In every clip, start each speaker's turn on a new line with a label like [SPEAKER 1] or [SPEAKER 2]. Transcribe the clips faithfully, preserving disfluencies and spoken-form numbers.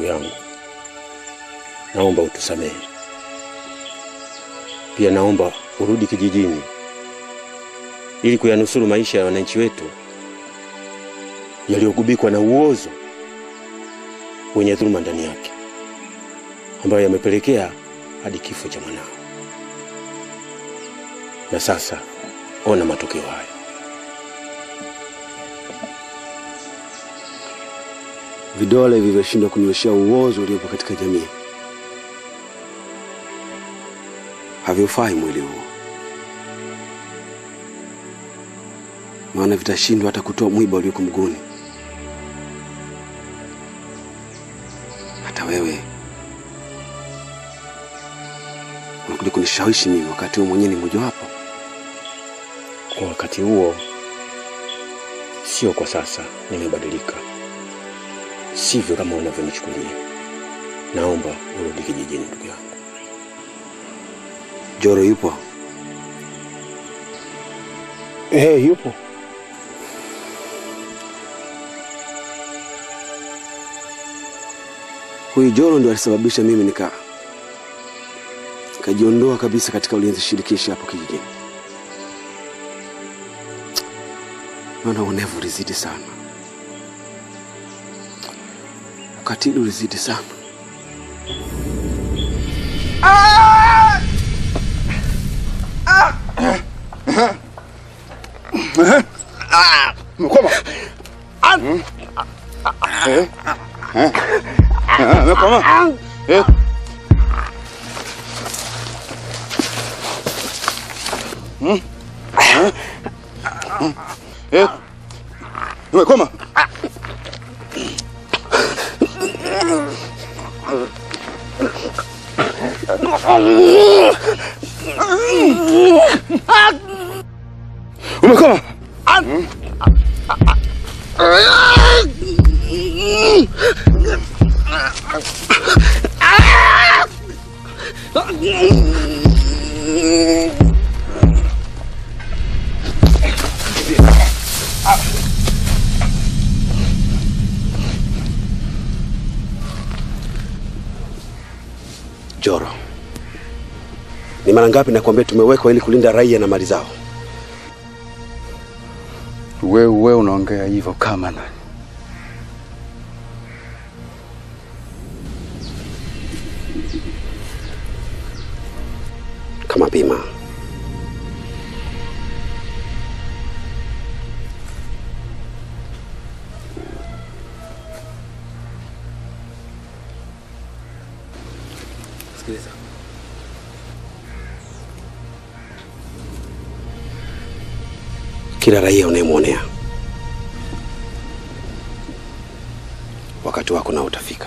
[SPEAKER 1] yangu, naomba utusamehe. Pia naomba urudi kijijini ili kuyanusuru maisha ya wananchi wetu yaliyogubikwa na uozo wenye dhuluma ndani yake, ambayo yamepelekea hadi kifo cha mwanao. Na sasa ona matokeo haya.
[SPEAKER 2] Vidole vilivyoshindwa kunyoshea uozo uliopo katika jamii haviufai mwili huo, maana vitashindwa hata kutoa mwiba ulioko mguuni. Hata wewe unakuja kunishawishi mimi wakati wewe mwenyewe ni mmoja wapo.
[SPEAKER 1] Kwa wakati huo, sio kwa sasa. Nimebadilika, sivyo kama unavyonichukulia. Naomba urudi kijijini ndugu yangu.
[SPEAKER 2] Joro yupo?
[SPEAKER 3] Eh, yupo.
[SPEAKER 2] Huyu Joro ndio alisababisha mimi nika nikajiondoa kabisa katika ulinzi shirikishi hapo kijijini. Maana uonevu ulizidi sana, ukatili ulizidi sana.
[SPEAKER 3] Ah! Ah! Ah! Mkoma. Ah! Eh? Eh? Ah, mkoma. Eh? Hmm? Eh? Mkoma. Umekoma?
[SPEAKER 2] Joro, ni mara ngapi nakwambia tumewekwa ili kulinda raia na mali zao?
[SPEAKER 3] Wewe wewe unaongea hivyo kama nani?
[SPEAKER 2] Kama Bima. Sikiliza. Kila raia unayemwonea, wakati wako na utafika.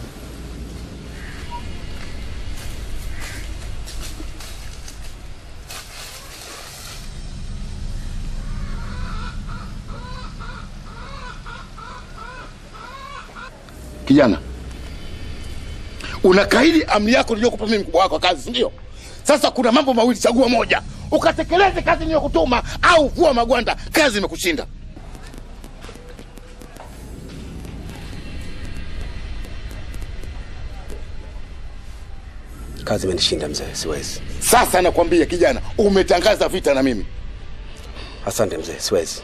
[SPEAKER 3] Kijana, unakaidi amri yako niliyokupa mimi mkubwa wako kazi, ndio? Sasa kuna mambo mawili, chagua moja. Ukatekeleze kazi niliyokutuma au vua magwanda, kazi imekushinda.
[SPEAKER 2] Kazi imenishinda mzee, siwezi.
[SPEAKER 3] Sasa nakwambia kijana, umetangaza vita na mimi.
[SPEAKER 2] Asante mzee, siwezi.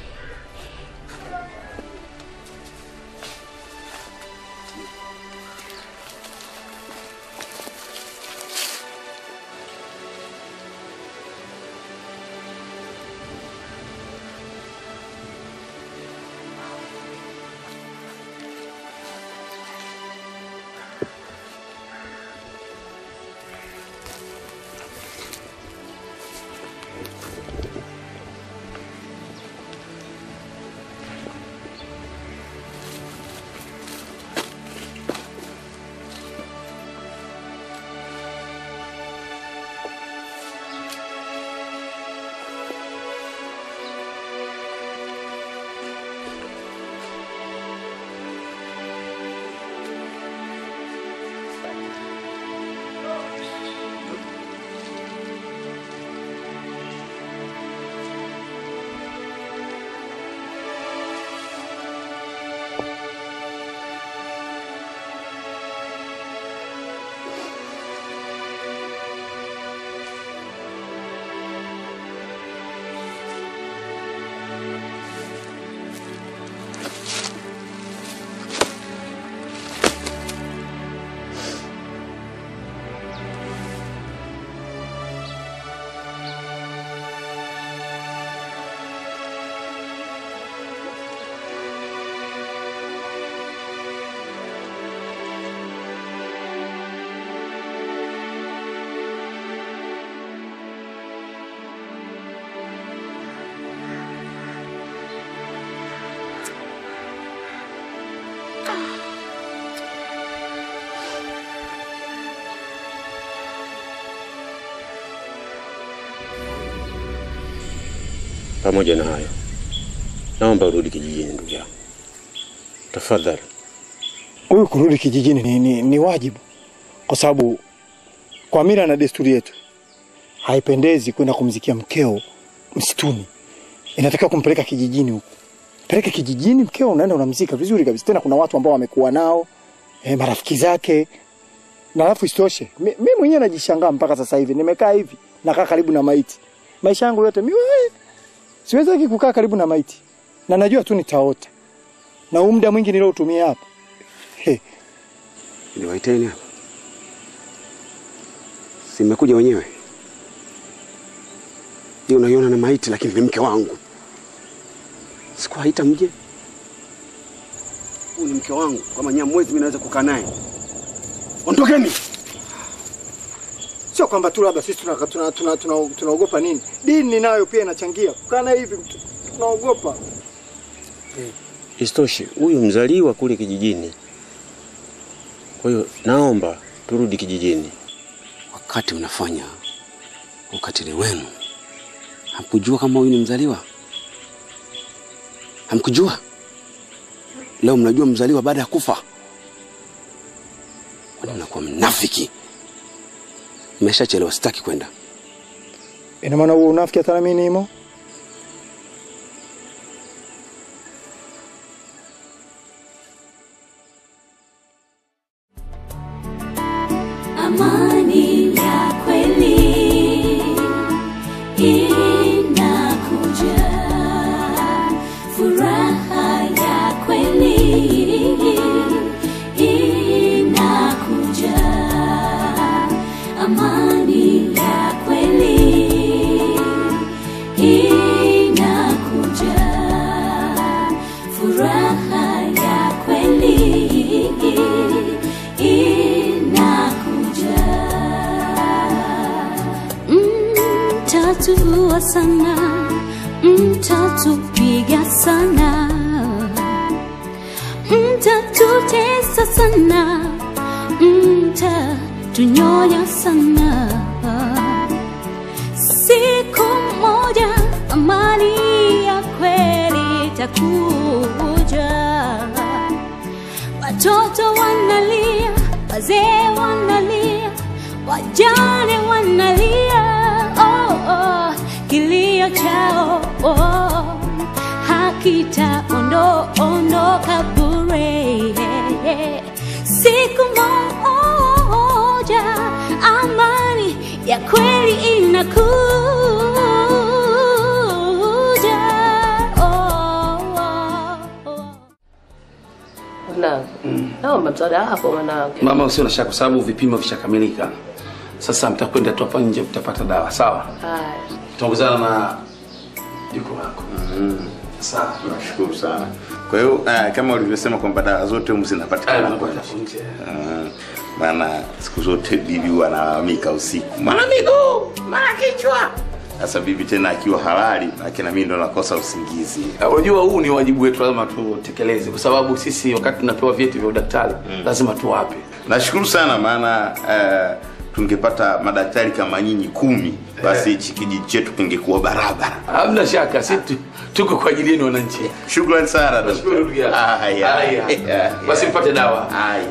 [SPEAKER 1] Pamoja na hayo, naomba urudi kijijini ndugu yangu. Tafadhali.
[SPEAKER 4] Huyu kurudi kijijini ni, ni, ni wajibu. Kwa sababu kwa mila na desturi yetu haipendezi kwenda kumzikia mkeo msituni. Inatakiwa kumpeleka kijijini huko. Peleke kijijini mkeo, unaenda unamzika vizuri kabisa. Tena kuna watu ambao wamekuwa nao, eh, marafiki zake. Na alafu isitoshe, mimi mwenyewe najishangaa mpaka sasa hivi. Nimekaa hivi, nakaa karibu na maiti. Maisha yangu yote mimi siwezi kukaa karibu na maiti. Na najua tu nitaota. Na muda mwingi niliotumia hapa. He.
[SPEAKER 2] Ni waiteni hapa. Si mmekuja wenyewe. Hiyo unaiona na maiti lakini ni mke wangu. Sikuwaita mje. Huyu ni mke wangu. Kama Nyamwezi mimi naweza kukaa naye. Ondokeni.
[SPEAKER 4] Sio kwamba tu labda sisi tunaogopa tuna, tuna, tuna, tuna, tuna nini. Dini nayo pia inachangia. Kana hivi tunaogopa.
[SPEAKER 1] Isitoshe, huyu mzaliwa kule kijijini. Kwa hiyo naomba turudi kijijini.
[SPEAKER 2] Wakati mnafanya ukatili wenu, hamkujua kama huyu ni mzaliwa? Hamkujua? Leo mnajua mzaliwa baada ya kufa. Kwani mnakuwa mnafiki? Mmeshachelewa, sitaki kwenda.
[SPEAKER 4] Ina maana huo unafiki hata na mimi nimo?
[SPEAKER 5] Amani ya kweli inakuja, furaha ya kweli inakuja, amani ya kweli inakuja, furaha ya kweli mtatuua sana, mtatupiga sana, mtatutesa sana, mtatunyonya sana. Siku moja amani ya kweli itakuja. Watoto wanalia, wazee wanalia, wajane wanalia. Oh, oh, kilio chao oh, hakitaondoka bure. Siku moja amani ya kweli inakuja. Oh, oh, oh.
[SPEAKER 6] Mwanangu, mm. naomba msaada wako mwanangu.
[SPEAKER 7] Mama, usio na shaka kwa sababu vipimo vishakamilika. Sasa mtakwenda tu hapa nje mtapata dawa, sawa?
[SPEAKER 6] Haya.
[SPEAKER 7] Tutaongozana na jukumu lako.
[SPEAKER 3] Mm. Sawa, nashukuru sana. Kwa hiyo uh, kama ulivyosema kwamba dawa zote humu zinapatikana
[SPEAKER 7] kwa nje.
[SPEAKER 3] Uh, maana siku zote bibi analalamika usiku. Mara miguu, mara kichwa. Sasa bibi tena akiwa halali, lakini mimi ndo nakosa usingizi.
[SPEAKER 7] Unajua huu ni wajibu wetu, lazima tutekeleze kwa sababu sisi wakati tunapewa vyeti vya udaktari mm. lazima tuwape.
[SPEAKER 3] Nashukuru sana maana uh, tungepata madaktari kama nyinyi kumi basi hichi kijiji chetu kingekuwa barabara.
[SPEAKER 7] Hamna shaka, sisi tuko kwa ajili yenu wananchi.
[SPEAKER 3] Shukrani sana.
[SPEAKER 7] Nashukuru ndugu yangu.
[SPEAKER 3] Haya.
[SPEAKER 7] Haya. Basi mpate dawa.
[SPEAKER 3] Haya.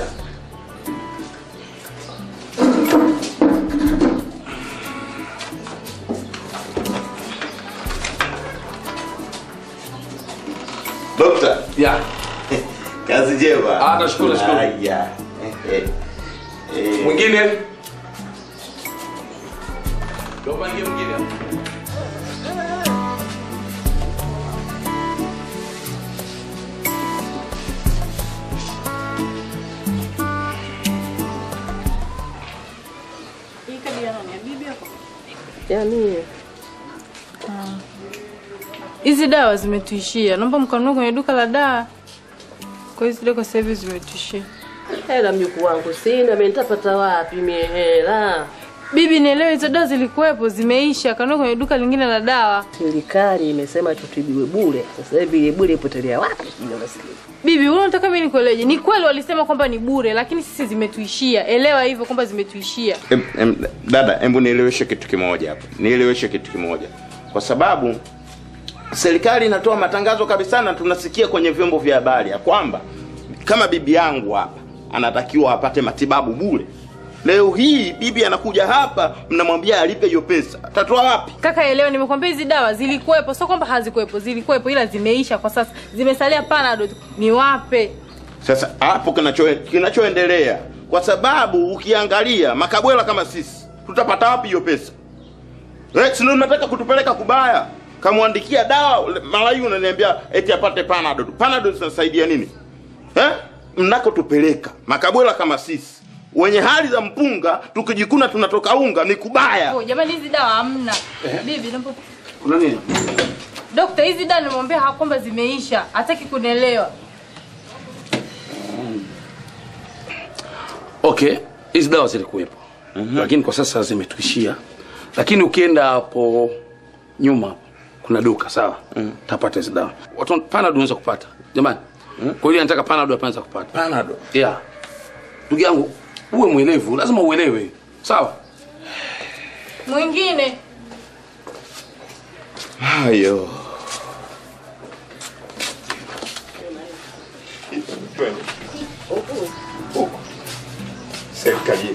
[SPEAKER 3] Dokta.
[SPEAKER 7] Ya.
[SPEAKER 3] Kazi njema.
[SPEAKER 7] Ah, nashukuru nashukuru.
[SPEAKER 3] Haya. Eh. Eh.
[SPEAKER 7] Mwingine? Ndio mwingine mwingine.
[SPEAKER 6] Yaani
[SPEAKER 8] hizi dawa zimetuishia. Naomba mkanunue kwenye duka la dawa. Kwa hiyo zile kwa sasa hivi zimetuishia.
[SPEAKER 6] Hela mjukuu wangu sina, mimi nitapata wapi mimi hela?
[SPEAKER 8] Bibi nielewe hizo dawa zilikuwepo zimeisha. Kanunue kwenye duka lingine la dawa.
[SPEAKER 6] Serikali imesema tutibiwe bure. Sasa hivi ile bure ipotelea wapi?
[SPEAKER 8] Bibi, unataka mimi nikueleje? Ni kweli walisema kwamba ni bure, lakini sisi zimetuishia. Elewa hivyo kwamba zimetuishia.
[SPEAKER 3] Em, em, dada, hebu nieleweshe kitu kimoja hapa. Nieleweshe kitu kimoja. Kwa sababu serikali inatoa matangazo kabisa na tunasikia kwenye vyombo vya habari ya kwamba kama bibi yangu hapa anatakiwa apate matibabu bure. Leo hii bibi anakuja hapa mnamwambia alipe hiyo pesa. Atatoa wapi?
[SPEAKER 8] Kaka elewa, nimekwambia hizi dawa zilikuwepo, sio kwamba hazikuwepo, zilikuwepo ila zimeisha kwa sasa. Zimesalia Panadol. Ni wape.
[SPEAKER 3] Sasa hapo kinacho kinachoendelea kwa sababu ukiangalia makabwela kama sisi tutapata wapi hiyo pesa? Eh, sio unataka kutupeleka kubaya. Kamwandikia dawa mara hiyo unaniambia eti apate Panadol. Panadol zinasaidia nini? Eh? Mnako tupeleka makabwela kama sisi wenye hali za mpunga tukijikuna tunatoka unga ni kubaya.
[SPEAKER 8] Oh, jamani hizi dawa hamna.
[SPEAKER 7] Eh?
[SPEAKER 8] Bibi naomba.
[SPEAKER 7] Kuna nini?
[SPEAKER 8] Dokta, hizi dawa nimemwambia hakwamba zimeisha. Hataki kunielewa.
[SPEAKER 7] Okay, hizi dawa zilikuwepo. Mm-hmm. Lakini kwa sasa zimetuishia. Lakini ukienda hapo nyuma kuna duka, sawa? Mm. Tapata hizo dawa. Watu Panadol unaweza kupata. Jamani. Mm. Kwa hiyo nataka Panadol apanza kupata.
[SPEAKER 3] Panadol.
[SPEAKER 7] Yeah. Ndugu yangu, uwe mwelevu, lazima uelewe. Sawa?
[SPEAKER 8] Mwingine.
[SPEAKER 3] Hayo. Serikali.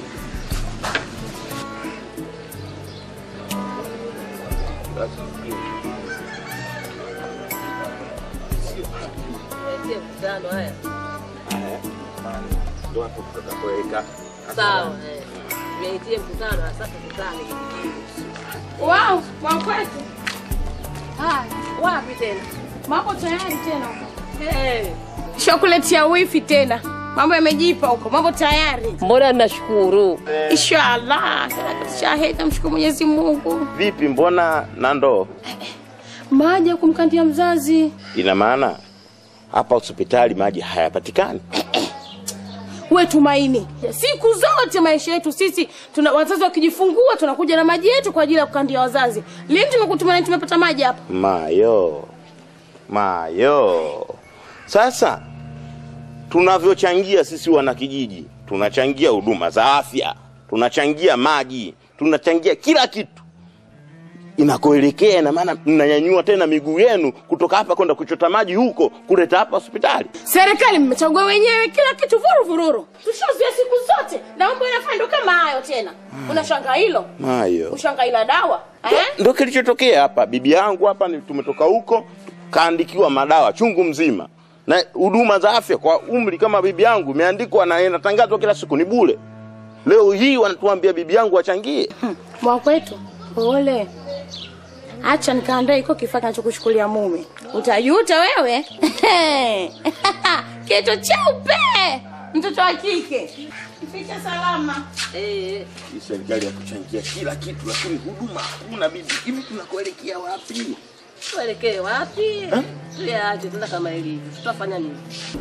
[SPEAKER 6] Sawa. Nimetia mkutano sasa tukutane kijijini.
[SPEAKER 8] Wow, mwakwetu.
[SPEAKER 6] Ah, wapi tena?
[SPEAKER 8] Mambo tayari tena.
[SPEAKER 6] Eh.
[SPEAKER 9] Chocolate wifi tena. Mambo yamejipa huko. Mambo tayari.
[SPEAKER 6] Mbona nashukuru.
[SPEAKER 9] Inshallah. Shahida mshukuru Mwenyezi Mungu.
[SPEAKER 3] Vipi mbona Nando?
[SPEAKER 9] Maji ya kumkandia mzazi.
[SPEAKER 3] Ina maana hapa hospitali maji hayapatikani.
[SPEAKER 9] Wewe Tumaini, siku zote maisha yetu sisi tuna wazazi wakijifungua tunakuja na maji yetu kwa ajili ya kukandia wazazi. Lini tumekutumana tumepata maji hapa?
[SPEAKER 3] Mayo. Mayo. Sasa tunavyochangia sisi wana kijiji, tunachangia huduma za afya, tunachangia maji, tunachangia kila kitu. Inakoelekea na maana mnanyanyua tena miguu yenu kutoka hapa kwenda kuchota maji huko kuleta hapa hospitali.
[SPEAKER 9] Serikali mmechagua wenyewe kila kitu vuru vururu. Tushozie siku zote na mambo yanafanya kama hayo tena. Hmm. Unashanga hilo?
[SPEAKER 3] Mayo.
[SPEAKER 9] Ushanga ila dawa?
[SPEAKER 3] Eh? Ndio kilichotokea hapa. Bibi yangu hapa ni tumetoka huko kaandikiwa madawa chungu mzima. Na huduma za afya kwa umri kama bibi yangu imeandikwa na inatangazwa kila siku ni bure. Leo hii wanatuambia bibi yangu achangie.
[SPEAKER 9] Hmm. Mwakwetu, pole. Acha nikaandae iko kifaa kinachokushukulia mume. Utajuta wewe. Kitu cheupe. Mtoto wa kike. Ficha salama.
[SPEAKER 3] Eh, hii serikali ya kuchangia kila kitu lakini huduma hakuna bibi. Hivi tunakoelekea wapi?
[SPEAKER 6] Tuelekee wapi? Tuache tunda kama hili. Tutafanya nini?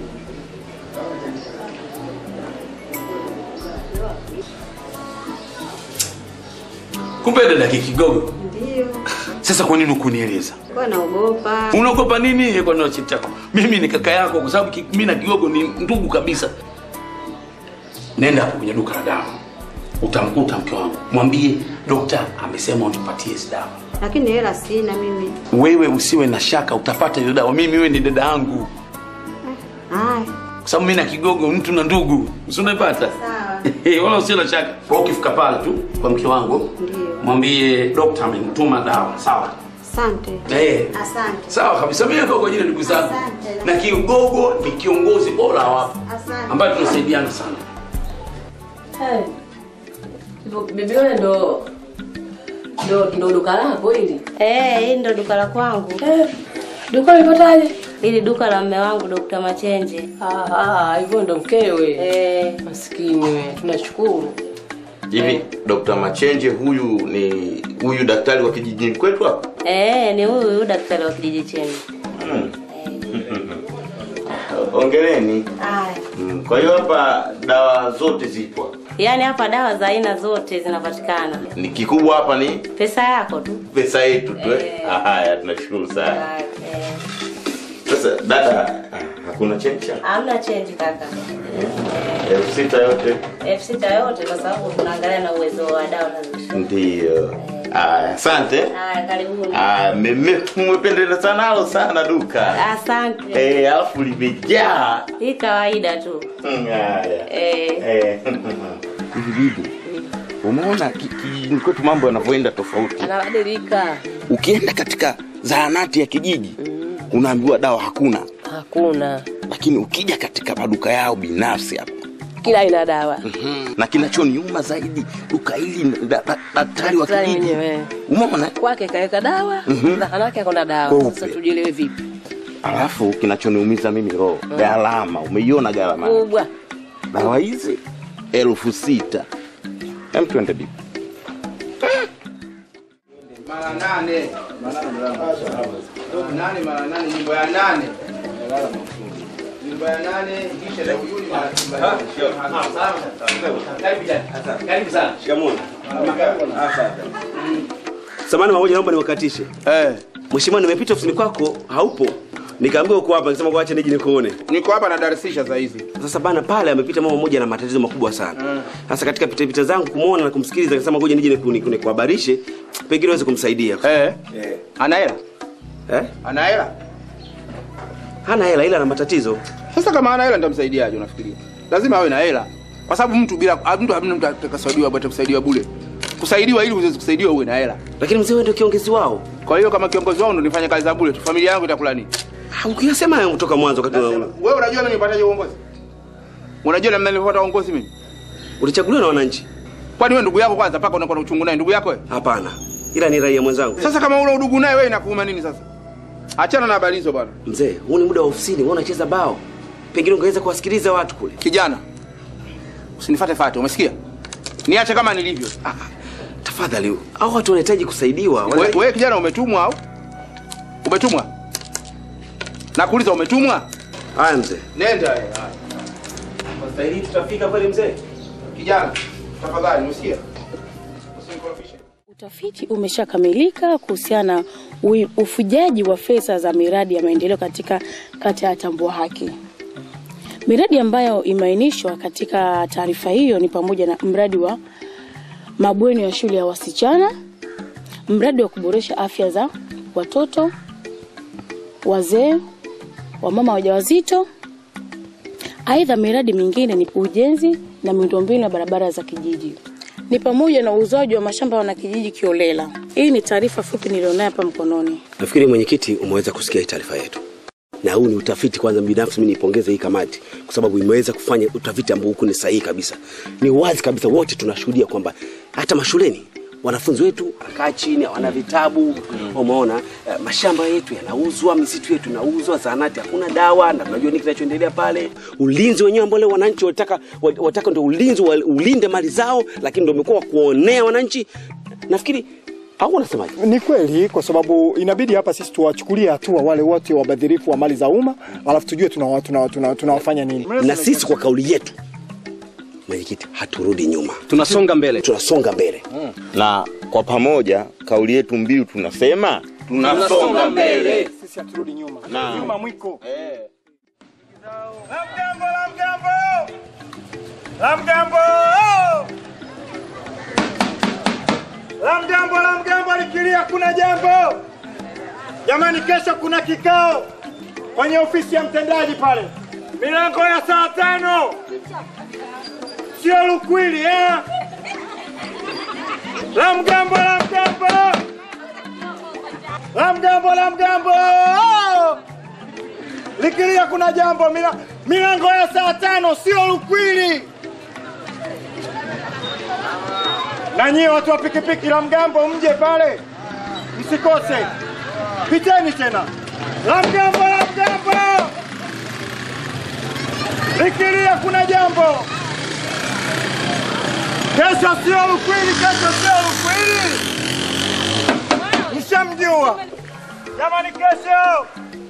[SPEAKER 7] Kumbe dada Kigogo.
[SPEAKER 10] Ndio.
[SPEAKER 7] Sasa kwa nini ukunieleza?
[SPEAKER 10] Kwa naogopa.
[SPEAKER 7] Unaogopa nini kwa nini cheti chako? Mimi ni kaka yako kwa sababu mimi na Kigogo ni ndugu kabisa. Nenda hapo kwenye duka la dawa. Utamkuta mke wangu. Mwambie daktari amesema unipatie hizo dawa.
[SPEAKER 10] Lakini hela sina mimi.
[SPEAKER 7] Wewe usiwe na shaka utapata hizo dawa. Mimi wewe ni dada yangu.
[SPEAKER 10] Hai.
[SPEAKER 7] Kwa sababu mimi na Kigogo mtu na ndugu. Usinipata?
[SPEAKER 10] Sawa.
[SPEAKER 7] Wala usiwe na shaka. Kwa ukifika pale tu kwa mke wangu.
[SPEAKER 10] Ndio.
[SPEAKER 7] Mwambie daktari amenituma dawa. Sawa?
[SPEAKER 10] Asante.
[SPEAKER 7] Eh.
[SPEAKER 10] Asante.
[SPEAKER 7] Sawa kabisa mimi kwa ajili ya ndugu zangu. Na Kigogo ni kiongozi bora hapa.
[SPEAKER 10] Asante.
[SPEAKER 7] Ambaye tunasaidiana sana.
[SPEAKER 6] Hey. Bibi wewe ndo ndo ndo duka lako hili?
[SPEAKER 10] Eh, hili ndo duka la kwangu.
[SPEAKER 6] Eh. Duka lipataje?
[SPEAKER 10] Hili duka la mume wangu Dokta Machenje.
[SPEAKER 6] Ah ah, hivyo ndo mkewe.
[SPEAKER 10] Eh,
[SPEAKER 6] maskini wewe. Tunashukuru.
[SPEAKER 3] Hivi Dokta Machenje huyu ni huyu daktari wa kijijini kwetu hapa?
[SPEAKER 10] eh ni huyu huyu daktari wa kijiji chenu.
[SPEAKER 3] Mm. Hongereni.
[SPEAKER 10] Haya.
[SPEAKER 3] Mm. Kwa hiyo hapa dawa zote zipo.
[SPEAKER 10] Yaani hapa dawa za aina zote zinapatikana.
[SPEAKER 3] Ni kikubwa hapa ni
[SPEAKER 10] Pesa yako tu.
[SPEAKER 3] pesa yetu tu. Eh. Haya tunashukuru sana.
[SPEAKER 10] Okay.
[SPEAKER 3] Sasa dada hakuna change?
[SPEAKER 10] Hamna change kaka.
[SPEAKER 3] elfu sita yote.
[SPEAKER 10] elfu sita yote kwa sababu tunaangalia na uwezo wa dawa nazo.
[SPEAKER 3] Ndio. Ah, asante.
[SPEAKER 10] Haya, karibuni.
[SPEAKER 3] Ah, mimi mmependeza sana halo sana duka.
[SPEAKER 10] Asante.
[SPEAKER 3] Eh, alafu limejaa.
[SPEAKER 10] Hii kawaida tu.
[SPEAKER 3] Haya.
[SPEAKER 10] Eh.
[SPEAKER 3] Eh. Hivi bibi. Umeona kwetu mambo yanavyoenda tofauti.
[SPEAKER 6] Anabadilika.
[SPEAKER 3] Ukienda katika zahanati ya kijiji, mm. unaambiwa dawa hakuna.
[SPEAKER 6] Hakuna.
[SPEAKER 3] Lakini ukija katika maduka yao binafsi hapo,
[SPEAKER 6] kila aina dawa.
[SPEAKER 3] Mhm. Na kinachoniuma zaidi, duka hili daktari wa kijiji. Umeona?
[SPEAKER 6] Kwake kaweka dawa,
[SPEAKER 3] Mhm.
[SPEAKER 6] na hanake hakuna dawa. Sasa tujielewe vipi?
[SPEAKER 3] Alafu kinachoniumiza mimi roho, mm. gharama, umeiona gharama?
[SPEAKER 6] Kubwa.
[SPEAKER 3] Dawa hizi elfu sita. Hem twende bibi.
[SPEAKER 11] Mara nane. Mara nane mara nane nyimbo ya nane. Nyimbo ya nane kisha leo yuni mara kimba. Karibu sana. Karibu sana.
[SPEAKER 2] Shikamoni. Asante. Samahani mmoja naomba niwakatishe.
[SPEAKER 11] Eh.
[SPEAKER 2] Mheshimiwa nimepita ofisini kwako haupo. Nikaambiwa uko hapa nikasema kuacha nije nikuone.
[SPEAKER 11] Niko hapa na darisisha saa hizi.
[SPEAKER 2] Sasa bana pale amepita mama mmoja na matatizo makubwa sana. Sasa katika pita pita zangu kumuona na kumsikiliza nikasema ngoja nije nikuhabarishe pengine uweze kumsaidia.
[SPEAKER 11] Eh. Eh. Ana hela?
[SPEAKER 2] Eh?
[SPEAKER 11] Ana hela?
[SPEAKER 2] Hana hela ila ana matatizo.
[SPEAKER 11] Sasa kama ana hela nitamsaidiaje unafikiria? Lazima awe na hela. Kwa sababu mtu bila mtu hamna mtu atakasaidiwa bado kusaidiwa bure. Kusaidiwa ili uweze kusaidiwa uwe na hela.
[SPEAKER 2] Lakini mzee wewe ndio kiongozi wao.
[SPEAKER 11] Kwa hiyo kama kiongozi wao ndio nifanye kazi za bure tu, familia yangu itakula nini?
[SPEAKER 2] Ukiyasema hayo kutoka mwanzo wakati
[SPEAKER 11] wewe unajua mimi nipataje uongozi? Unajua namna nilipata uongozi mimi?
[SPEAKER 2] Ulichaguliwa na wananchi.
[SPEAKER 11] Kwani wewe ndugu yako kwanza paka unakuwa na uchungu naye ndugu yako wewe?
[SPEAKER 2] Hapana. Ila ni raia mwenzangu.
[SPEAKER 11] Sasa kama ule udugu naye wewe inakuuma nini sasa? Achana na habari hizo bwana.
[SPEAKER 2] Mzee, huu ni muda wa ofisini, wewe unacheza bao. Pengine ungeweza kuwasikiliza watu kule.
[SPEAKER 11] Kijana. Usinifuate fate, umesikia? Niache kama nilivyo.
[SPEAKER 2] Ah, tafadhali, hao watu wanahitaji kusaidiwa.
[SPEAKER 11] Wewe we, kijana umetumwa au? Umetumwa? Nakuuliza umetumwa?
[SPEAKER 2] Haya mzee.
[SPEAKER 11] Nenda haya.
[SPEAKER 2] Mstahili tutafika pale mzee.
[SPEAKER 11] Kijana, tafadhali umesikia? Usinikorofishe.
[SPEAKER 9] Utafiti umeshakamilika kuhusiana ufujaji wa fedha za miradi ya maendeleo katika kata ya Tambua Haki. Miradi ambayo imeainishwa katika taarifa hiyo ni pamoja na mradi wa mabweni ya shule ya wasichana, mradi wa kuboresha afya za watoto, wazee, wamama wajawazito. Aidha, miradi mingine ni ujenzi na miundombinu ya barabara za kijiji. Ni pamoja na uuzaji wa mashamba wana kijiji kiolela. Hii ni taarifa fupi nilionayo hapa mkononi.
[SPEAKER 2] Nafikiri mwenyekiti umeweza kusikia hii taarifa yetu. Na huu ni utafiti kwanza binafsi mimi nipongeze hii kamati kwa sababu imeweza kufanya utafiti ambao huko ni sahihi kabisa. Ni wazi kabisa wote tunashuhudia kwamba hata mashuleni wanafunzi wetu wanakaa chini wana vitabu, umeona uh, mashamba yetu yanauzwa, misitu yetu inauzwa, zahanati hakuna dawa na tunajua nini kinachoendelea pale. Ulinzi wenyewe ambao wananchi wataka wataka ndio ulinzi ulinde mali zao, lakini ndio umekuwa kuonea wananchi. Nafikiri au unasemaje?
[SPEAKER 4] Ni kweli kwa sababu inabidi hapa sisi tuwachukulie hatua wale wote wabadhirifu wa mali za umma, alafu tujue tunawafanya tuna, tuna, tuna, tuna nini.
[SPEAKER 2] Na sisi kwa kauli yetu mwenyekiti haturudi nyuma.
[SPEAKER 1] Tunasonga mbele.
[SPEAKER 2] Tunasonga mbele.
[SPEAKER 3] Hmm. Na kwa pamoja kauli yetu mbiu tunasema tunasonga mbele.
[SPEAKER 4] Sisi haturudi nyuma.
[SPEAKER 3] Na.
[SPEAKER 4] Nyuma mwiko.
[SPEAKER 3] Eh.
[SPEAKER 11] La mgambo, la mgambo. La mgambo. La mgambo, la mgambo likilia kuna jambo. Jamani, kesho kuna kikao kwenye ofisi ya mtendaji pale. Milango ya saa tano. Sio lukwili eh? La mgambo, la mgambo. La mgambo, la mgambo. Likilia kuna jambo. Mila, milango ya saa tano sio lukwili. Na nyie watu wa pikipiki la mgambo mje pale. Msikose. Piteni tena. La mgambo, la mgambo. Likilia kuna jambo. Kesho sio lukwili, kesho sio lukwili. Mshamjua. Jamani, kesho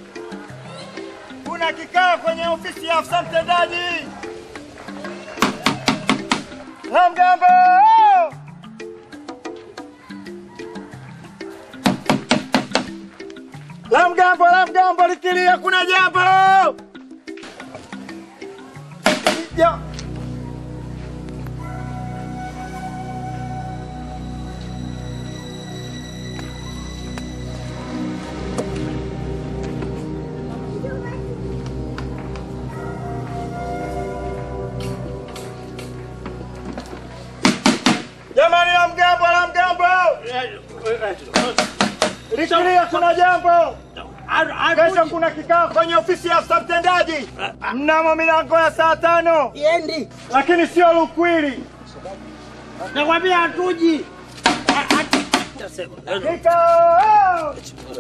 [SPEAKER 11] kuna kikao kwenye ofisi ya afisa mtendaji. La mgambo. La mgambo, la mgambo likilia kuna jambo. Ja. Likilia kuna jambo. Kesho kuna kikao kwenye ofisi ya afisa mtendaji. Mnamo milango ya saa tano.
[SPEAKER 12] Yendi.
[SPEAKER 11] Lakini sio Lukwili.
[SPEAKER 12] Nakwambia hatuji.
[SPEAKER 11] Kikao.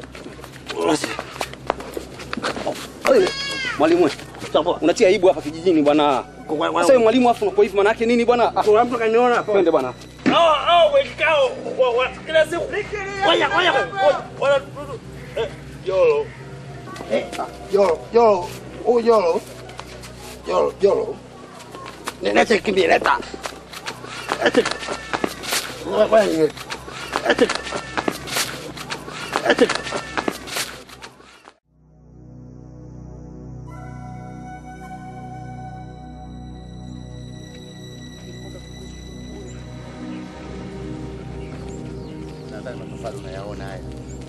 [SPEAKER 2] Mwalimu, unatia aibu hapa kijijini bwana. Sasa mwalimu afu unapo hivi maana yake nini bwana?
[SPEAKER 12] Kuna mtu kaniona hapo.
[SPEAKER 2] Twende bwana.
[SPEAKER 12] Oh, oh, kikao. Kila siku. Ngoja, ngoja. Wala Yolo. Eh, Yolo, Yolo. Oh, Yolo. Yolo, Yolo. Nete kimbia leta. Ete. Wewe. Ete. Ete.
[SPEAKER 13] Nadhani matofali unayaona haya.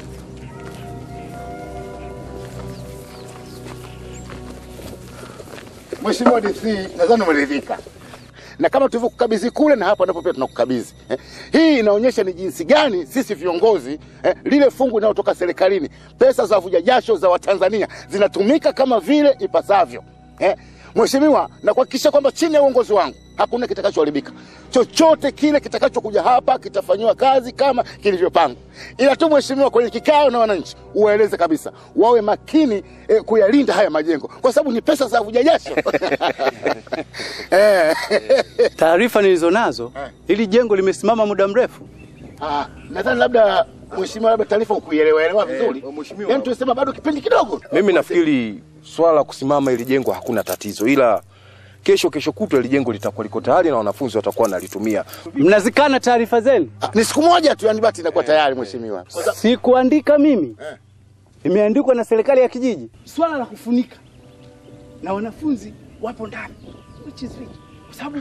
[SPEAKER 13] Mheshimiwa D C, nadhani umeridhika. Na kama tulivyokukabidhi kule na hapa ndipo pia tunakukabidhi. Eh, hii inaonyesha ni jinsi gani sisi viongozi eh, lile fungu linalotoka serikalini, pesa za vuja jasho za Watanzania zinatumika kama vile ipasavyo. Eh, Mheshimiwa, na kuhakikisha kwamba chini ya uongozi wangu hakuna kitakachoharibika. Chochote kile kitakachokuja hapa kitafanywa kazi kama kilivyopangwa. Ila tu Mheshimiwa, kwenye kikao na wananchi uwaeleze kabisa wawe makini eh, kuyalinda haya majengo kwa sababu ni pesa za vuja jasho.
[SPEAKER 14] Eh. Taarifa nilizonazo hili jengo limesimama muda mrefu.
[SPEAKER 13] Ah, nadhani labda Mheshimiwa, labda taarifa ukuielewa elewa vizuri. Yaani tunasema bado kipindi kidogo.
[SPEAKER 1] Mimi nafikiri swala kusimama ili jengo hakuna tatizo, ila kesho kesho kutwa ili jengo litakuwa liko tayari na wanafunzi watakuwa wanalitumia.
[SPEAKER 14] Mnazikana taarifa zenu?
[SPEAKER 13] Ah, ni siku moja tu yani bati inakuwa tayari Mheshimiwa.
[SPEAKER 14] Sikuandika mimi. Eh. Imeandikwa na serikali ya kijiji.
[SPEAKER 12] Swala la kufunika na wanafunzi wapo ndani. Which is which? Kwa sababu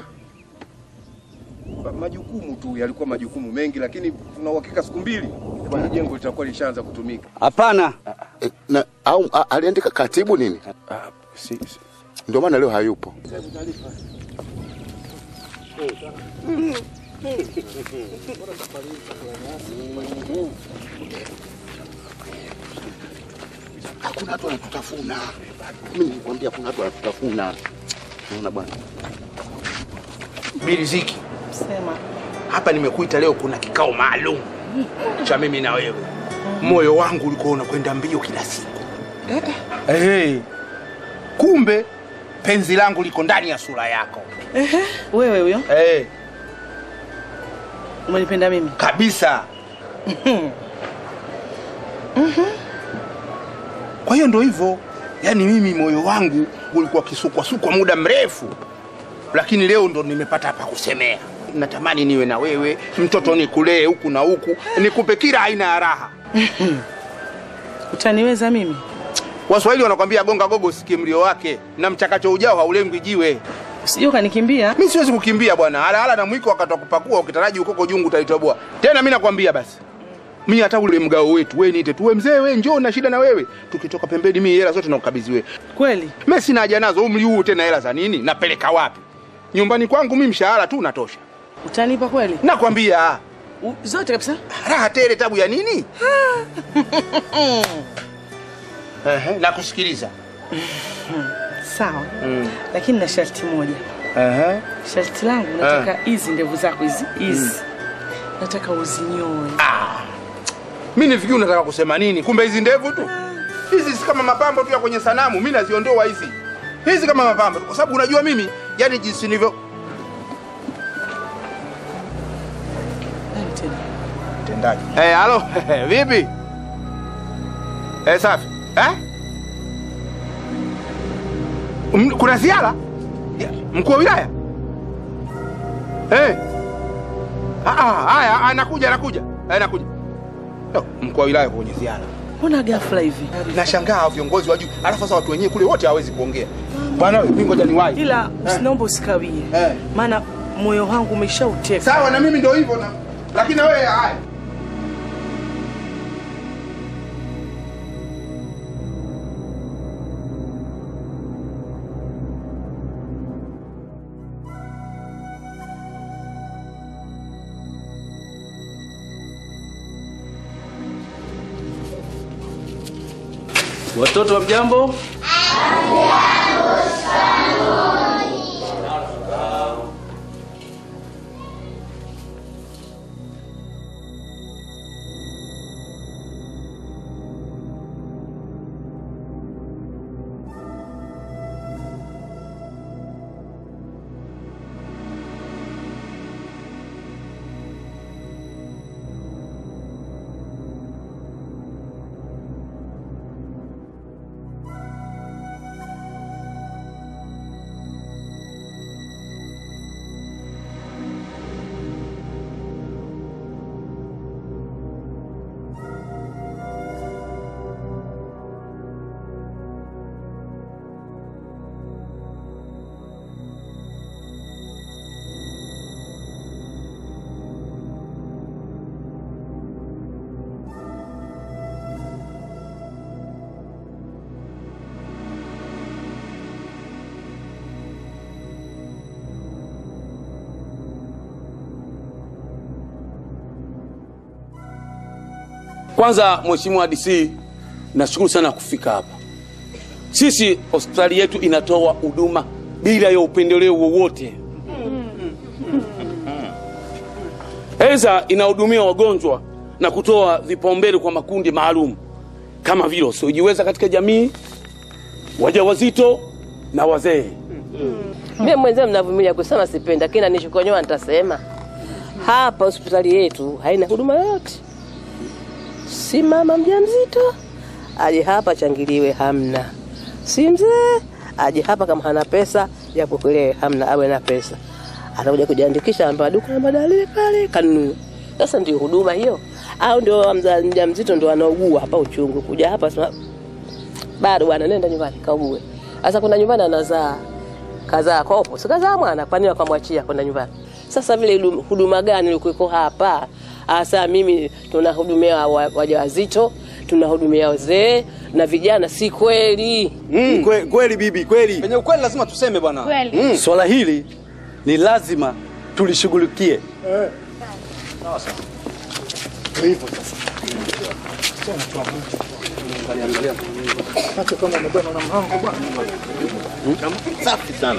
[SPEAKER 1] majukumu tu yalikuwa majukumu mengi, lakini tuna uhakika siku mbili kwa jengo litakuwa lishaanza kutumika.
[SPEAKER 14] Hapana.
[SPEAKER 13] E, na au a, aliandika katibu nini?
[SPEAKER 1] Ah, si, si.
[SPEAKER 13] Ndio maana leo hayupo. Hakuna watu wanatutafuna. Mimi nilikwambia kuna watu wanatutafuna. Unaona bwana.
[SPEAKER 12] Biliziki.
[SPEAKER 9] Sema.
[SPEAKER 12] Hapa nimekuita leo kuna kikao maalum cha mimi na wewe. Moyo wangu ulikuwa unakwenda mbio kila siku. Eh. Hey. Kumbe penzi langu liko ndani ya sura yako.
[SPEAKER 9] Ehe, wewe huyo?
[SPEAKER 12] Eh. Hey.
[SPEAKER 9] Umenipenda mimi?
[SPEAKER 12] Kabisa. Mhm. Mhm. Kwa hiyo ndio hivyo. Yaani mimi moyo wangu ulikuwa kisukwa sukwa muda mrefu. Lakini leo ndo nimepata hapa kusemea. Natamani niwe na wewe, mtoto nikulee huku na huku, nikupe kila aina ya raha.
[SPEAKER 9] Utaniweza mimi?
[SPEAKER 12] Waswahili wanakuambia gonga gogo sikie mlio wake, na mchakacho ujao haulengwi jiwe.
[SPEAKER 9] Usije ukanikimbia.
[SPEAKER 12] Mimi siwezi kukimbia bwana. Hala hala na mwiko wakati wa kupakua ukitaraji ukoko jungu utaitoboa. Tena mimi nakwambia basi. Mimi hata ule mgao wetu, wewe niite tu, wewe mzee wewe njoo na shida na wewe. Tukitoka pembeni mimi hela zote nakukabidhi wewe.
[SPEAKER 9] Kweli?
[SPEAKER 12] Mimi sina haja nazo, umri huu tena hela za nini? Napeleka wapi? Nyumbani kwangu mimi mshahara tu unatosha.
[SPEAKER 9] Utanipa kweli?
[SPEAKER 12] Nakwambia.
[SPEAKER 9] Zote kabisa?
[SPEAKER 12] Raha tele tabu ya nini? Ehe, nakusikiliza.
[SPEAKER 9] Sawa. Mm. Lakini na sharti moja.
[SPEAKER 12] Ehe.
[SPEAKER 9] Sharti langu nataka hizi ndevu zako hizi, hizi. Mm. Nataka uzinyoe.
[SPEAKER 12] Ah. Mimi nifikiri unataka kusema nini? Kumbe hizi ndevu tu. Hizi si kama mapambo tu ya kwenye sanamu, mimi naziondoa hizi. Hizi kama mapambo kwa sababu unajua mimi yani jinsi nilivyo. Tendaji. Eh, hey, halo. Vipi? Eh, safi. Eh? Um, kuna ziara? Mkuu wa wilaya? Eh. Hey. Ah ah, haya anakuja anakuja. Anakuja. No, mkuu wa wilaya kwenye ziara.
[SPEAKER 9] Mbona ghafla hivi?
[SPEAKER 12] Nashangaa viongozi wa juu. Alafu sasa watu wenyewe kule wote hawezi kuongea. Bwana wewe mimi ngoja niwahi.
[SPEAKER 9] Ila usinaomba usikawie. Eh. Maana moyo wangu umeshauteka.
[SPEAKER 12] Sawa na mimi ndio hivyo na lakini wewe haya.
[SPEAKER 7] Watoto wa mjambo? Kwanza Mheshimiwa D C, nashukuru sana kufika hapa. Sisi hospitali yetu inatoa huduma bila ya upendeleo wowote. Eza inahudumia wagonjwa na kutoa vipaumbele kwa makundi maalum kama vile wasiojiweza katika jamii, wajawazito na wazee.
[SPEAKER 6] Mimi mwenyewe mnavumilia kusema sipenda, kina nishukonyoa nitasema. Hapa hospitali yetu haina huduma yoyote. Si mama mjamzito aje hapa changiliwe, hamna. Si mzee aje hapa kama hana pesa ya kupokelewa, hamna. Awe na pesa anakuja kujiandikisha amba duka la madalili pale kanuni. Sasa ndio huduma hiyo? Au ndio mjamzito ndio anaugua hapa uchungu kuja hapa sema bado bwana nenda nyumbani kaugue. Sasa kuna nyumbani anazaa kazaa kopo, sikazaa mwana, kwa nini akamwachia kwenda nyumbani? Sasa vile huduma gani ilikuwa hapa? Asa mimi tunahudumia wajawazito, tunahudumia wazee na vijana, si kweli?
[SPEAKER 14] Mm. Kwe, kweli bibi, kweli.
[SPEAKER 15] Penye ukweli lazima tuseme bwana.
[SPEAKER 14] Mm. Swala hili ni lazima tulishughulikie.
[SPEAKER 4] Eh. Sawa sawa. Hivyo sasa. Sasa tu hapo. Angalia angalia. Hata kama mbona na mhango bwana.
[SPEAKER 3] Kama safi sana.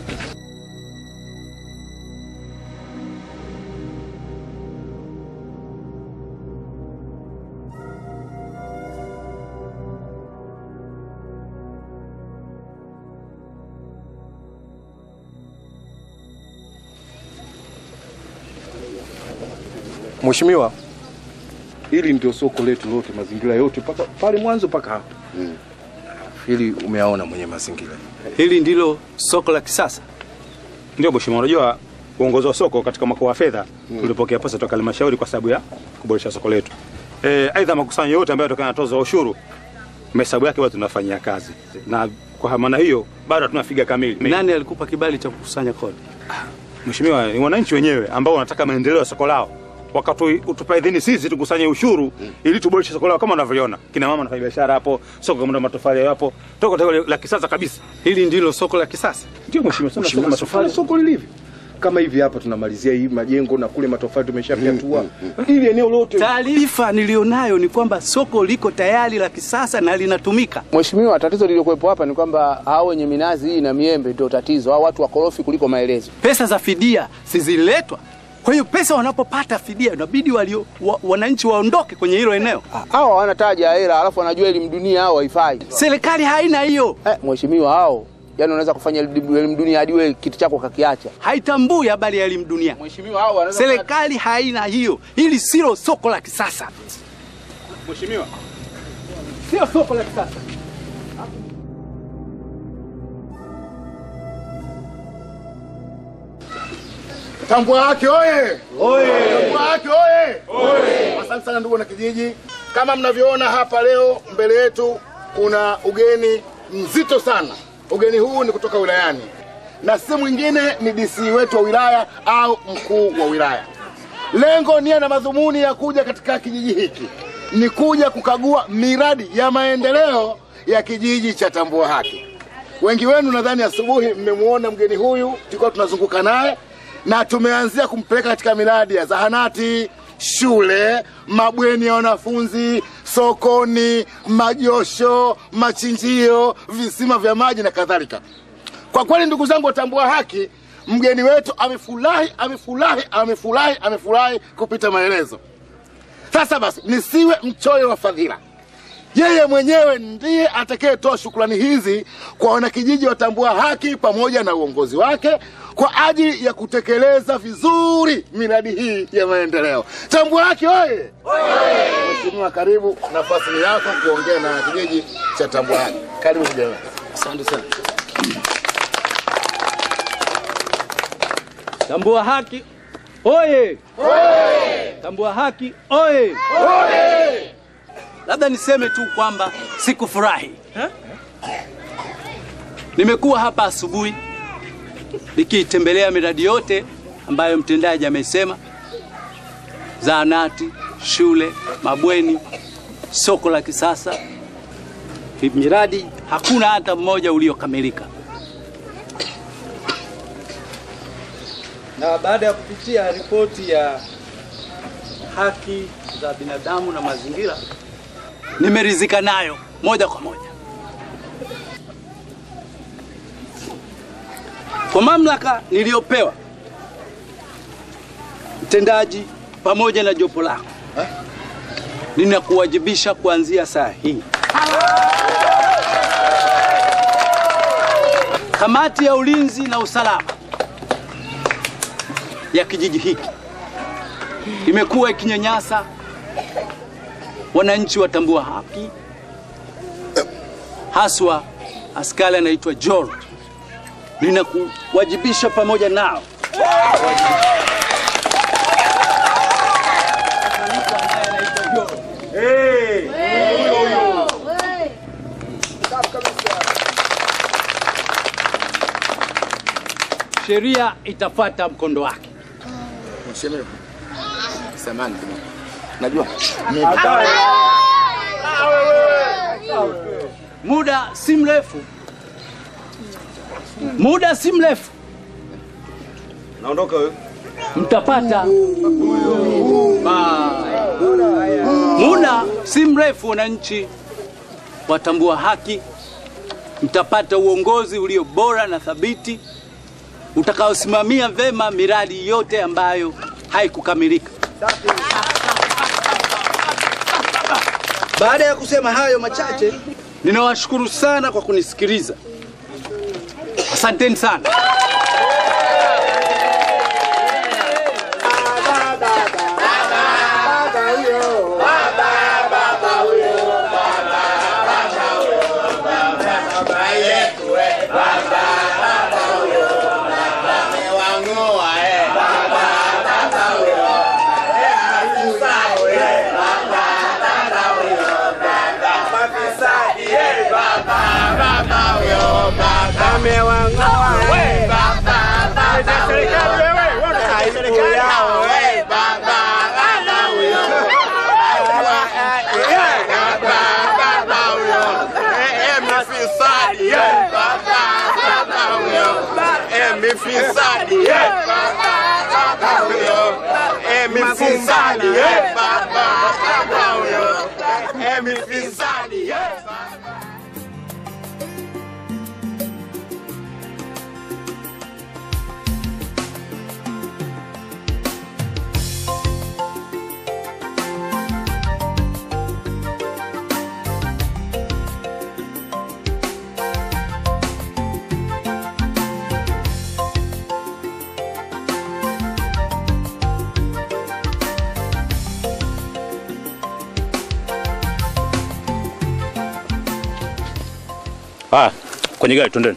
[SPEAKER 15] Mheshimiwa, hili ndio soko letu lote, mazingira yote paka pale mwanzo paka hapa. Mm. Hili umeaona mwenye mazingira.
[SPEAKER 14] Hili ndilo soko la kisasa.
[SPEAKER 16] Ndio Mheshimiwa, unajua uongozi wa soko katika mkoa wa fedha mm. tulipokea pesa kutoka halmashauri kwa sababu ya kuboresha soko letu. Eh, aidha makusanyo yote ambayo yatokana na tozo za ushuru mahesabu yake watu tunafanyia kazi. Na kwa maana hiyo bado hatuna figa kamili.
[SPEAKER 14] Nani alikupa kibali cha kukusanya kodi?
[SPEAKER 16] Mheshimiwa, ni wananchi wenyewe ambao wanataka maendeleo ya soko lao. Wakati utupa idhini sisi tukusanye ushuru mm. ili tuboreshe soko lao kama unavyoona. Kina mama wanafanya biashara hapo, soko kama matofali hapo. Toko toko la kisasa kabisa.
[SPEAKER 14] Hili ndilo soko la kisasa.
[SPEAKER 16] Ndio Mheshimiwa, sana soko matofali.
[SPEAKER 15] Soko lilivyo. Kama hivi hapa tunamalizia hii majengo na kule matofali tumeshafyatua. Mm, mm, ili eneo lote.
[SPEAKER 14] Taarifa nilionayo ni kwamba soko liko tayari la kisasa na linatumika.
[SPEAKER 17] Mheshimiwa, tatizo lililokuwepo hapa ni kwamba hao wenye minazi hii na miembe ndio tatizo. Hao watu wakorofi kuliko maelezo.
[SPEAKER 14] Pesa za fidia siziletwa. Kwa hiyo pesa wanapopata fidia inabidi walio wa, wananchi waondoke kwenye hilo eneo.
[SPEAKER 17] Hao wanataja hela alafu wanajua elimu dunia hao haifai.
[SPEAKER 14] Serikali haina hiyo.
[SPEAKER 17] Eh, mheshimiwa hao, yani unaweza kufanya elimu dunia hadi wewe kitu chako kakiacha.
[SPEAKER 14] Haitambui habari ya elimu dunia.
[SPEAKER 17] Mheshimiwa hao wanaweza
[SPEAKER 14] serikali haina hiyo. Hili sio soko la kisasa.
[SPEAKER 16] Mheshimiwa,
[SPEAKER 14] sio soko la kisasa.
[SPEAKER 13] Tambua yake oye! Oye! Tambua yake oye! Oye! Asante sana ndugu na kijiji. Kama mnavyoona hapa leo mbele yetu kuna ugeni mzito sana. Ugeni huu ni kutoka wilayani. Na si mwingine ni D C wetu wa wilaya au mkuu wa wilaya. Lengo nia na madhumuni ya kuja katika kijiji hiki ni kuja kukagua miradi ya maendeleo ya kijiji cha Tambua Haki. Wengi wenu nadhani asubuhi mmemuona mgeni huyu, tulikuwa tunazunguka naye na tumeanzia kumpeleka katika miradi ya zahanati, shule, mabweni ya wanafunzi, sokoni, majosho, machinjio, visima vya maji na kadhalika. Kwa kweli ndugu zangu watambua haki, mgeni wetu amefurahi, amefurahi, amefurahi, amefurahi kupita maelezo. Sasa basi nisiwe mchoyo wa fadhila. Yeye mwenyewe ndiye atakayetoa shukrani hizi kwa wanakijiji watambua haki pamoja na uongozi wake kwa ajili ya kutekeleza vizuri miradi hii ya maendeleo. Tambua haki oye! Oye! Mheshimiwa, karibu, nafasi ni yako kuongea na kijiji cha Tambua haki. Karibu mjane.
[SPEAKER 14] Asante sana. Tambua haki oye! Oye! Tambua haki oye! Oye! Labda niseme tu kwamba sikufurahi. Nimekuwa hapa asubuhi nikitembelea miradi yote ambayo mtendaji amesema: zahanati, shule, mabweni, soko la kisasa. Miradi hakuna hata mmoja uliokamilika. Na baada ya kupitia ripoti ya haki za binadamu na mazingira, nimeridhika nayo moja kwa moja. Kwa mamlaka niliyopewa, mtendaji pamoja na jopo lako, ninakuwajibisha kuanzia saa hii. Kamati ya ulinzi na usalama ya kijiji hiki imekuwa ikinyanyasa wananchi watambua haki, haswa askari anaitwa George. Ninakuwajibisha pamoja nao.
[SPEAKER 11] Hey!
[SPEAKER 14] Sheria itafuata mkondo wake.
[SPEAKER 13] Mheshimiwa, samahani kidogo. Najua
[SPEAKER 14] muda si mrefu, muda si mrefu
[SPEAKER 1] naondoka wewe,
[SPEAKER 14] mtapata muda si mrefu, wananchi watambua haki, mtapata uongozi ulio bora na thabiti utakaosimamia vema miradi yote ambayo haikukamilika. Baada ya kusema hayo machache, ninawashukuru sana kwa kunisikiliza. Asanteni sana.
[SPEAKER 16] Ah, kwenye gari twendeni.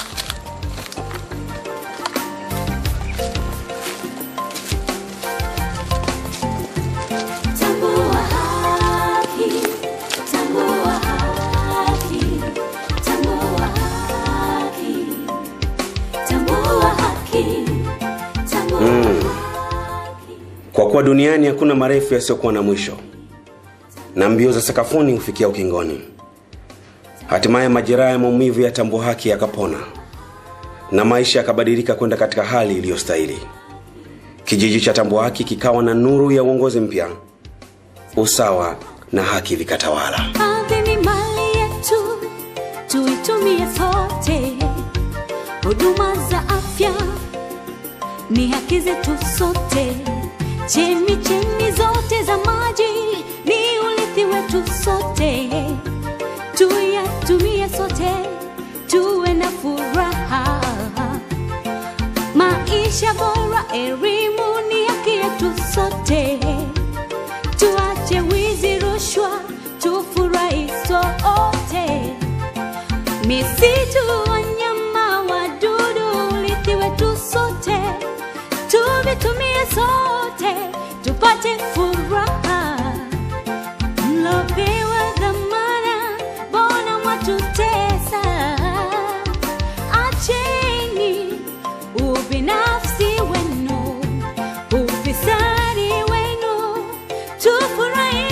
[SPEAKER 5] Tambua haki, tambua haki, tambua haki, tambua haki, tambua
[SPEAKER 2] Mm. Kwa kuwa duniani hakuna marefu yasiyokuwa na mwisho, na mbio za sakafuni hufikia ukingoni, hatimaye majeraha ya maumivu ya Tambua haki yakapona na maisha yakabadilika kwenda katika hali iliyostahili. Kijiji cha Tambua Haki kikawa na nuru ya uongozi mpya, usawa na haki vikatawala.
[SPEAKER 5] Ardhi ni mali yetu, tuitumie sote. Huduma za afya ni haki zetu sote. Chemi chemi zote za maji ni urithi wetu sote. Tuyatumie sote, tuwe na furaha. Maisha bora, elimu ni haki yetu sote. Tuache wizi, rushwa, tufurahi sote. Misitu, wanyama, wadudu, urithi wetu sote. Tuvitumie sote, tupate furaha. Mlopewa dhamana, mbona mwatutesa? Acheni ubinafsi wenu, ufisadi wenu, tufurahi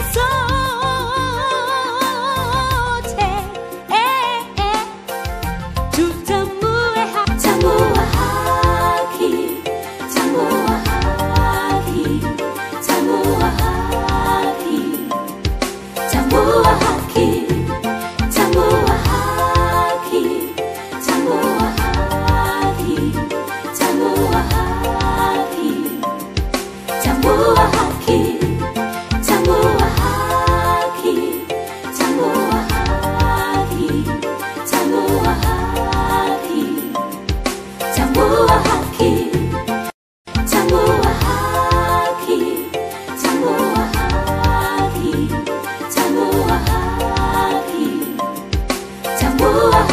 [SPEAKER 5] sote. Eh, eh. Tutambue haki. Tambua haki. Tambua haki. Tambua haki. Tambua haki. Tambua haki. Tambua haki. Tambua haki. Tambua haki. Tambua haki. Tambua haki. Tambua haki. Tambua haki. Tambua haki. Tambua haki. Tambua haki. Tambua